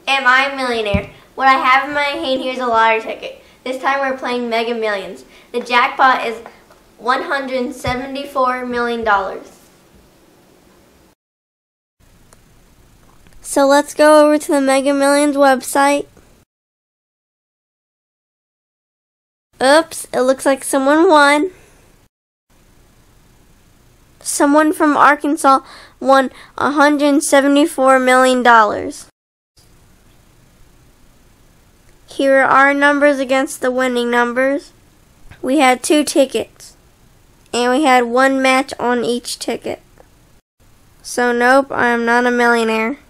Am I a Millionaire? What I have in my hand here is a lottery ticket. This time we're playing Mega Millions. The jackpot is $174 million. So let's go over to the Mega Millions website. Oops, it looks like someone won. Someone from Arkansas won $174 million. Here are our numbers against the winning numbers. We had 2 tickets, and we had 1 match on each ticket. So nope, I am not a millionaire.